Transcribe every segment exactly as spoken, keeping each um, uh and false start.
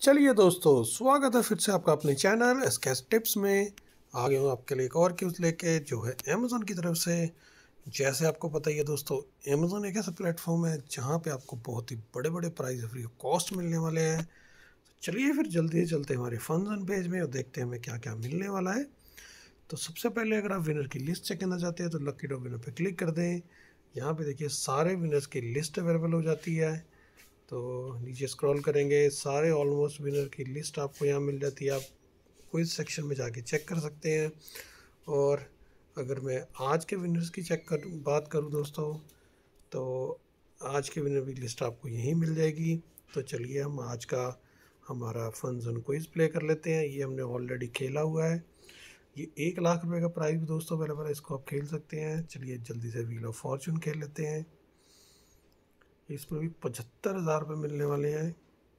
चलिए दोस्तों, स्वागत है फिर से आपका अपने चैनल एसकेएस टिप्स में। आ गया हूँ आपके लिए एक और क्यूज लेके, जो है अमेज़न की तरफ से। जैसे आपको पता ही है दोस्तों, अमेज़न एक ऐसा प्लेटफॉर्म है जहाँ पे आपको बहुत ही बड़े बड़े प्राइस फ्री कॉस्ट मिलने वाले हैं। चलिए फिर जल्दी से चलते हैं हमारे फंक्शन पेज में और देखते हैं हमें क्या क्या मिलने वाला है। तो सबसे पहले अगर आप विनर की लिस्ट चेक करना चाहते हैं तो लकी ड्रॉ विनर पर क्लिक कर दें। यहाँ पर देखिए सारे विनर्स की लिस्ट अवेलेबल हो जाती है। तो नीचे स्क्रॉल करेंगे, सारे ऑलमोस्ट विनर की लिस्ट आपको यहाँ मिल जाती है। आप क्विज सेक्शन में जाके चेक कर सकते हैं। और अगर मैं आज के विनर्स की चेक कर बात करूँ दोस्तों, तो आज के विनर की लिस्ट आपको यहीं मिल जाएगी। तो चलिए हम आज का हमारा फन जोन क्विज प्ले कर लेते हैं। ये हमने ऑलरेडी खेला हुआ है। ये एक लाख रुपए का प्राइस दोस्तों अवेलेबल है, इसको आप खेल सकते हैं। चलिए जल्दी से व्हील ऑफ फॉर्चून खेल लेते हैं। इसमें भी पचहत्तर हज़ार रुपये मिलने वाले हैं।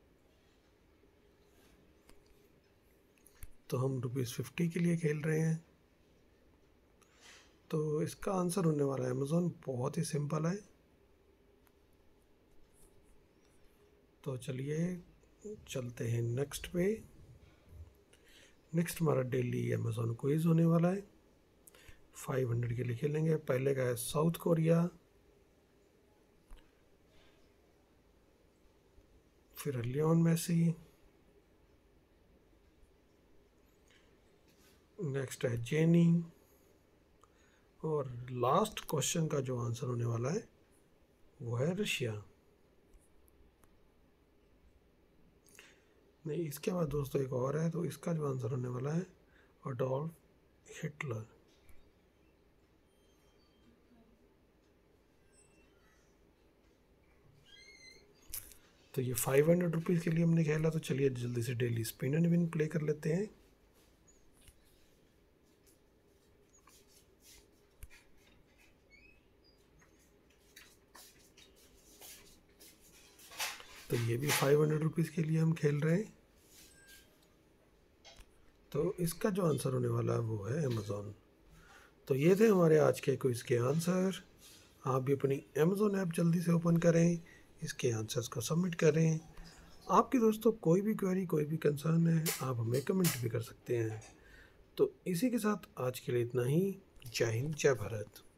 तो हम रुपीज़ फिफ्टी के लिए खेल रहे हैं। तो इसका आंसर होने वाला है अमेज़न। बहुत ही सिंपल है। तो चलिए चलते हैं नेक्स्ट पे। नेक्स्ट हमारा डेली अमेज़न क्विज होने वाला है। फाइव हंड्रेड के लिए खेलेंगे। पहले का है साउथ कोरिया, फिर लियोन मेसी, नेक्स्ट है जेनी, और लास्ट क्वेश्चन का जो आंसर होने वाला है वो है रशिया। नहीं, इसके बाद दोस्तों एक और है, तो इसका जो आंसर होने वाला है अडोल्फ हिटलर। तो ये फाइव हंड्रेड रुपीज़ के लिए हमने खेला। तो चलिए जल्दी से daily spin and win play कर लेते हैं। तो ये भी फाइव हंड्रेड रुपीज़ के लिए हम खेल रहे हैं। तो इसका जो आंसर होने वाला है वो है अमेज़न। तो ये थे हमारे आज के क्विज के आंसर। आप भी अपनी अमेज़न ऐप जल्दी से ओपन करें, इसके आंसर्स को सबमिट करें। आपकी दोस्तों कोई भी क्वेरी, कोई भी कंसर्न है, आप हमें कमेंट भी कर सकते हैं। तो इसी के साथ आज के लिए इतना ही। जय हिंद, जय भारत।